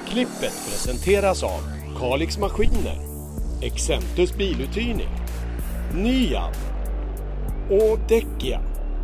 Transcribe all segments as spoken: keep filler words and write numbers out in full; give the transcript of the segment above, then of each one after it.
Klippet presenteras av Kalix Maskiner, Exemptus biluthyrning, Nya och Däckia.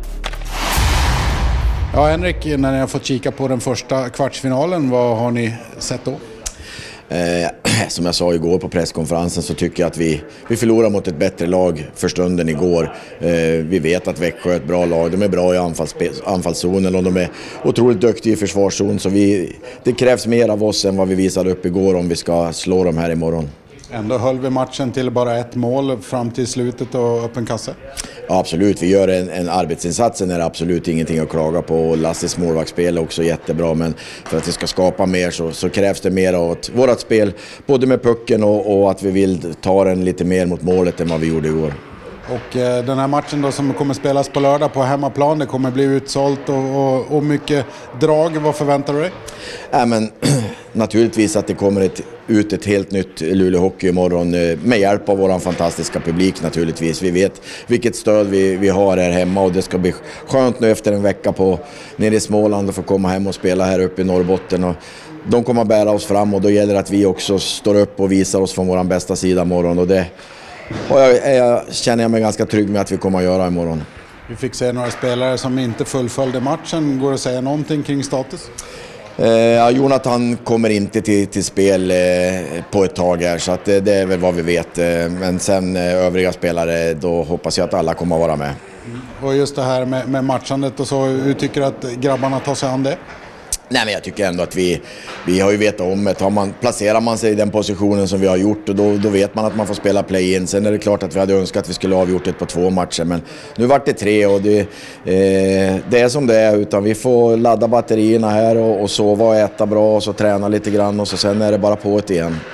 Ja, Henrik, när ni har fått kika på den första kvartsfinalen, vad har ni sett då? Eh, som jag sa igår på presskonferensen så tycker jag att vi, vi förlorar mot ett bättre lag för stunden igår. Eh, vi vet att Växjö är ett bra lag, de är bra i anfallsspe- anfallszonen och de är otroligt duktiga i försvarszon. Så vi, det krävs mer av oss än vad vi visade upp igår om vi ska slå dem här imorgon. Ändå höll vi matchen till bara ett mål fram till slutet och öppen kasse? Ja, absolut, vi gör en, en arbetsinsats, är det absolut ingenting att klaga på. Lasses målvaktsspel är också jättebra, men för att vi ska skapa mer så, så krävs det mer av vårt spel, både med pucken och, och att vi vill ta den lite mer mot målet än vad vi gjorde igår. Och eh, den här matchen då som kommer spelas på lördag på hemmaplan, det kommer bli utsålt och, och, och mycket drag. Vad förväntar du dig? Ja, men, naturligtvis att det kommer ett, ut ett helt nytt Luleå Hockey imorgon med hjälp av vår fantastiska publik naturligtvis. Vi vet vilket stöd vi, vi har här hemma och det ska bli skönt nu efter en vecka på, nere i Småland och få komma hem och spela här uppe i Norrbotten. Och de kommer att bära oss fram och då gäller det att vi också står upp och visar oss från vår bästa sida imorgon. Och det och jag, jag känner jag mig ganska trygg med att vi kommer att göra imorgon. Vi fick se några spelare som inte fullföljde matchen. Går det att säga någonting kring status? Eh, Jonathan kommer inte till, till spel eh, på ett tag här, så att det, det är väl vad vi vet. Eh, men sen eh, övriga spelare, då hoppas jag att alla kommer att vara med. Mm. Och just det här med, med matchandet och så, hur tycker du att grabbarna tar sig an det? Nej, men jag tycker ändå att vi, vi har ju vetat om det. Har man, placerar man sig i den positionen som vi har gjort, och då, då vet man att man får spela play-in. Sen är det klart att vi hade önskat att vi skulle ha avgjort det på två matcher, men nu vart det tre och det, eh, det är som det är. Utan vi får ladda batterierna här och, och sova och äta bra och så träna lite grann och så sen är det bara på ett igen.